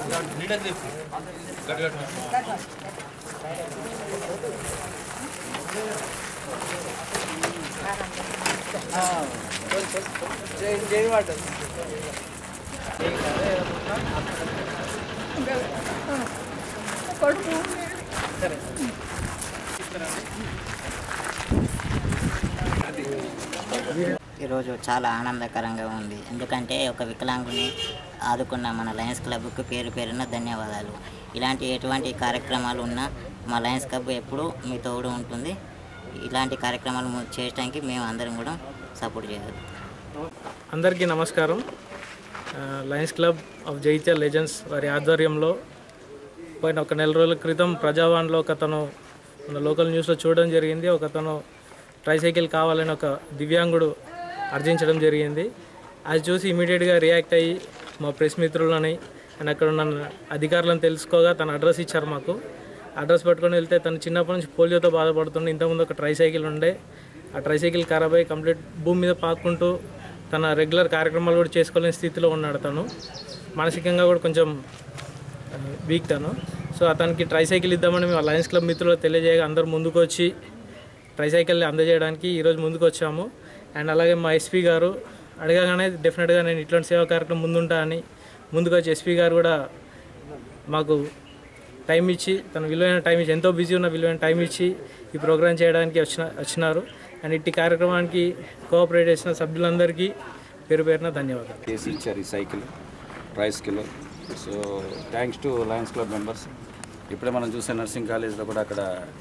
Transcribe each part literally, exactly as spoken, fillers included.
ఈరోజు చాలా ఆనందకరంగా ఉంది. ఎందుకంటే ఒక వికలాంగుని ఆదుకున్న మన లయన్స్ క్లబ్కు పేరు పేరున ధన్యవాదాలు. ఇలాంటి ఎటువంటి కార్యక్రమాలు ఉన్నా మా లయన్స్ క్లబ్ ఎప్పుడూ మీ తోడు ఉంటుంది. ఇలాంటి కార్యక్రమాలు చేయడానికి మేము అందరం కూడా సపోర్ట్ చేయాలి. అందరికీ నమస్కారం. Lions club of Jagtial legends వారి ఆధ్వర్యంలో పోయిన ఒక నెల రోజుల క్రితం ప్రజావాణిలో ఒకతను మన లోకల్ న్యూస్లో చూడడం జరిగింది. ఒకతను ట్రైసైకిల్ కావాలని ఒక దివ్యాంగుడు అర్జించడం జరిగింది. అది చూసి ఇమీడియట్గా రియాక్ట్ అయ్యి మా ప్రెస్ మిత్రులని అండ్ అక్కడ ఉన్న అధికారులను తెలుసుకోగా తన అడ్రస్ ఇచ్చారు మాకు. అడ్రస్ పట్టుకొని వెళ్తే తను చిన్నప్పటి నుంచి పోలియోతో బాధపడుతుండే. ఇంతకుముందు ఒక ట్రైసైకిల్ ఉండే, ఆ ట్రైసైకిల్ ఖరాబ్ అయ్యి కంప్లీట్ భూమి మీద పాక్కుంటూ తన రెగ్యులర్ కార్యక్రమాలు కూడా చేసుకోలేని స్థితిలో ఉన్నాడు. తను మానసికంగా కూడా కొంచెం వీక్ తను. సో అతనికి ట్రైసైకిల్ ఇద్దామని మేము లయన్స్ క్లబ్ మిత్రులు తెలియజేయగా అందరూ ముందుకు వచ్చి ట్రైసైకిల్ అందజేయడానికి ఈరోజు ముందుకు వచ్చాము. అండ్ అలాగే మా ఎస్పీ గారు అడగగానే డెఫినెట్గా నేను ఇట్లాంటి సేవా కార్యక్రమం ముందుంటా అని ముందుకు వచ్చి ఎస్పీ గారు కూడా మాకు టైం ఇచ్చి తన విలువైన టైం ఇచ్చి ఎంతో బిజీ ఉన్న విలువైన టైం ఇచ్చి ఈ ప్రోగ్రాం చేయడానికి వచ్చిన వచ్చినారు. అండ్ ఇట్టి కార్యక్రమానికి కోఆపరేట్ చేసిన సభ్యులందరికీ పేరు పేరున ధన్యవాదాలు. చేసి ఇచ్చారు ఈ cycle tricycle. So thanks to lions club members. ఇప్పుడే మనం చూసే నర్సింగ్ కాలేజ్లో కూడా అక్కడ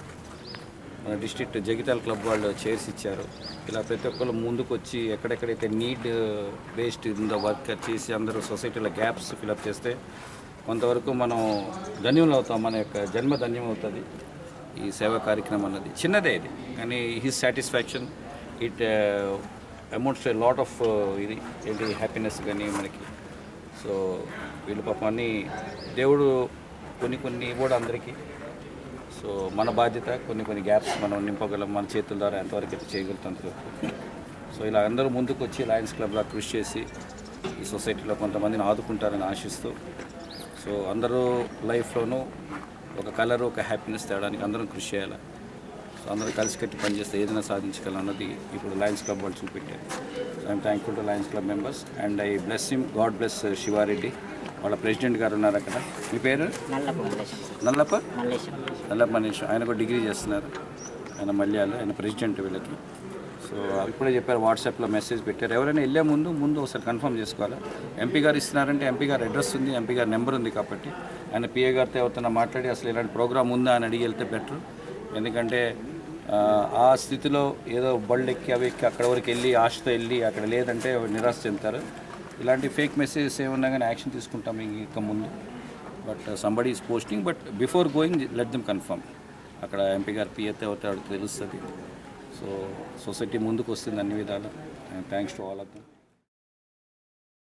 మన డిస్ట్రిక్ట్ జగిత్యాల క్లబ్ వాళ్ళు చైర్స్ ఇచ్చారు. ఇలా ప్రతి ఒక్కరు ముందుకు వచ్చి ఎక్కడెక్కడైతే నీడ్ బేస్డ్ ఉందో వర్క్ చేసి అందరూ సొసైటీలో గ్యాప్స్ ఫిలప్ చేస్తే కొంతవరకు మనం ధన్యులు అవుతాం. మన యొక్క జన్మ ధన్యం అవుతుంది. ఈ సేవా కార్యక్రమం అన్నది చిన్నదే ఇది, కానీ his satisfaction it amounts lot of ఇది ఏంటి హ్యాపీనెస్ కానీ మనకి. సో వీళ్ళు పాపం అన్నీ దేవుడు కొన్ని కొన్ని కూడా అందరికీ. సో మన బాధ్యత కొన్ని కొన్ని గ్యాప్స్ మనం నింపగలం మన చేతుల ద్వారా ఎంతవరకు అయితే చేయగలుగుతాం. సో ఇలా అందరూ ముందుకు వచ్చి లయన్స్ క్లబ్లో కృషి చేసి ఈ సొసైటీలో కొంతమందిని ఆదుకుంటారని ఆశిస్తూ, సో అందరూ లైఫ్లోనూ ఒక కలర్ ఒక హ్యాపీనెస్ తేడానికి అందరం కృషి చేయాలి. సో అందరూ కలిసికట్టి పనిచేస్తే ఏదైనా సాధించగలం అన్నది ఇప్పుడు లయన్స్ క్లబ్ వాళ్ళు చూపెట్టారు. So I'm thankful to lions club members and I bless him. God bless Shivareddy. వాళ్ళ ప్రెసిడెంట్ గారు ఉన్నారు అక్కడ. మీ పేరు? నల్లప్ప నల్లప్ప మనీషం. ఆయన కూడా డిగ్రీ చేస్తున్నారు. ఆయన మల్యాలు, ఆయన ప్రెసిడెంట్ వీళ్ళకి. సో ఇప్పుడే చెప్పారు, వాట్సాప్లో మెసేజ్ పెట్టారు. ఎవరైనా వెళ్ళే ముందు ముందు ఒకసారి కన్ఫర్మ్ చేసుకోవాలి. ఎంపీ గారు ఇస్తున్నారంటే ఎంపీ గారు అడ్రస్ ఉంది, ఎంపీ గారి నెంబర్ ఉంది కాబట్టి ఆయన పిఏ గారితో ఎవరితో మాట్లాడి అసలు ఇలాంటి ప్రోగ్రామ్ ఉందా అని అడిగి వెళ్తే బెటర్. ఎందుకంటే ఆ స్థితిలో ఏదో బళ్ళు ఎక్కి అవి ఎక్కి అక్కడ వరకు వెళ్ళి ఆశతో వెళ్ళి అక్కడ లేదంటే నిరాశ చెందుతారు. ఇలాంటి ఫేక్ మెసేజెస్ ఏమన్నా కానీ యాక్షన్ తీసుకుంటాం ఇంకా ముందు. But somebody is posting, but before going let them confirm. అక్కడ ఎంపీ గారు పిఏతో అవుతాడు తెలుస్తుంది. సో సొసైటీ ముందుకు వస్తుంది అన్ని విధాలు. Thanks to all of them.